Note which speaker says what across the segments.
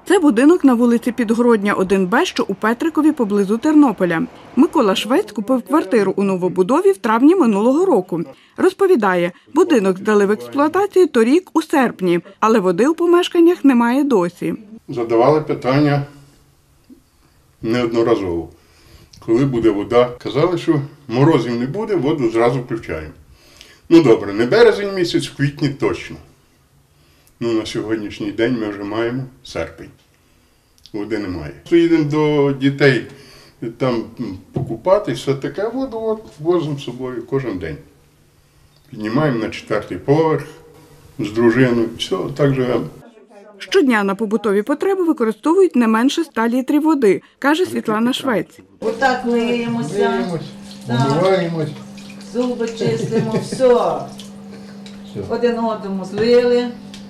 Speaker 1: Це будинок на вулиці Підгородня, 1Б, що у Петрикові поблизу Тернополя. Микола Швець купив квартиру у новобудові в травні минулого року. Розповідає, будинок здали в експлуатацію торік у серпні, але води у помешканнях немає досі.
Speaker 2: Задавали питання неодноразово. Коли буде вода? Казали, що морозів не буде, воду зразу включаємо. Ну добре, не березень місяць, в квітні точно. Ну на сьогоднішній день ми вже маємо серпень. Води немає. Їдемо до дітей там покупатись, все таке, воду возимо з собою кожен день. Піднімаємо на 4-й поверх з дружиною, все, так живемо.
Speaker 1: Щодня на побутові потреби використовують не менше 100 літрів води, каже Світлана Швець.
Speaker 3: Отак миємося,
Speaker 2: умиваємось,
Speaker 3: зуби чистимо, все. Один одному злили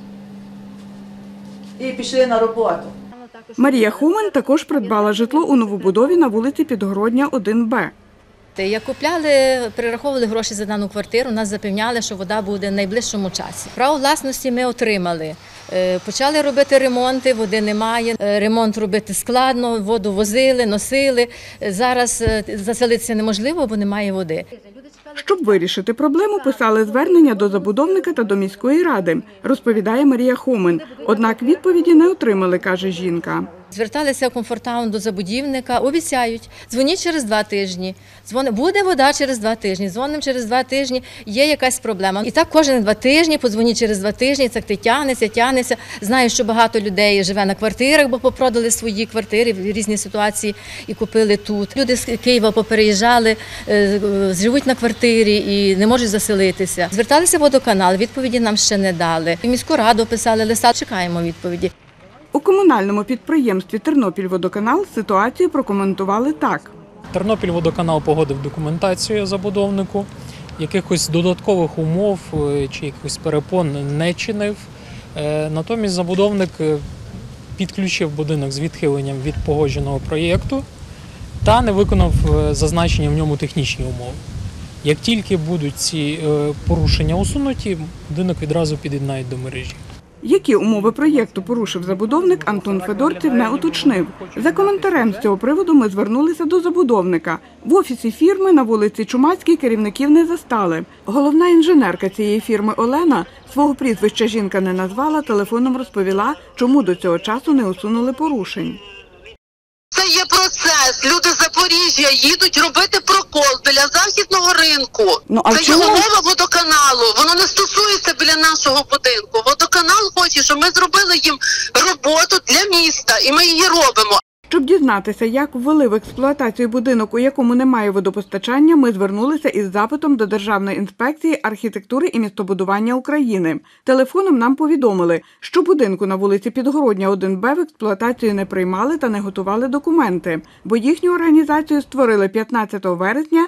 Speaker 3: і пішли на роботу.
Speaker 1: Марія Хомен також придбала житло у новобудові на вулиці Підгородня, 1Б.
Speaker 4: Як купляли, перераховували гроші за дану квартиру, нас запевняли, що вода буде в найближчому часі. Право власності ми отримали. Почали робити ремонти, води немає. Ремонт робити складно, воду возили, носили. Зараз заселитися неможливо, бо немає води.
Speaker 1: Щоб вирішити проблему, писали звернення до забудовника та до міської ради, розповідає Марія Хомен. Однак відповіді не отримали, каже жінка.
Speaker 4: Зверталися в Комфортаун до забудівника, обіцяють, дзвоніть через 2 тижні. Буде вода через 2 тижні, дзвонимо через 2 тижні, є якась проблема. І так кожні 2 тижні, подзвоніть через 2 тижні, це тягнеться. Знаю, що багато людей живе на квартирах, бо попродали свої квартири в різні ситуації і купили тут. Люди з Києва попереїжджали, живуть на квартирі і не можуть заселитися. Зверталися в водоканал, відповіді нам ще не дали. В міську раду писали листа, чекаємо відповіді.
Speaker 1: У комунальному підприємстві «Тернопільводоканал» ситуацію прокоментували так.
Speaker 5: «Тернопільводоканал» погодив документацію забудовнику, якихось додаткових умов чи якихось перепон не чинив. Натомість забудовник підключив будинок з відхиленням від погодженого проєкту та не виконав зазначені в ньому технічні умови. Як тільки будуть ці порушення усунуті, будинок відразу під'єднають до мережі.
Speaker 1: Які умови проєкту порушив забудовник, Антон Федорців не уточнив. За коментарем з цього приводу ми звернулися до забудовника. В офісі фірми на вулиці Чумацькій керівників не застали. Головна інженерка цієї фірми Олена, свого прізвища жінка не назвала, телефоном розповіла, чому до цього часу не усунули порушень.
Speaker 6: Це є процес. Люди з Запоріжжя їдуть робити прокол біля Західного ринку. Це є умова водоканалу. Воно не стосується біля нашого будинку. Водоканал хоче, щоб ми зробили їм роботу для міста, і ми її робимо.
Speaker 1: Щоб дізнатися, як ввели в експлуатацію будинок, у якому немає водопостачання, ми звернулися із запитом до Державної інспекції архітектури і містобудування України. Телефоном нам повідомили, що будинку на вулиці Підгородня, 1Б в експлуатацію не приймали та не готували документи, бо їхню організацію створили 15 вересня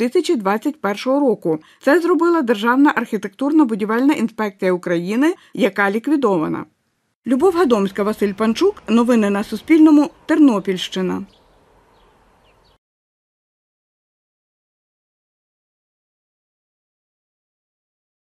Speaker 1: 2021 року. Це зробила Державна архітектурно-будівельна інспекція України, яка ліквідована. Любов Гадомська, Василь Панчук. Новини на Суспільному. Тернопільщина.